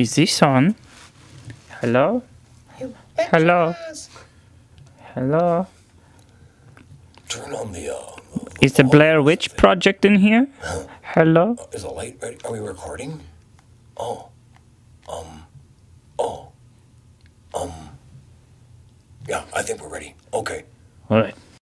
Is this on? Hello? Hello? Hello? Turn on the, Is the Blair Witch Project in here? Hello? Is the light ready? Are we recording? Yeah, I think we're ready. Okay.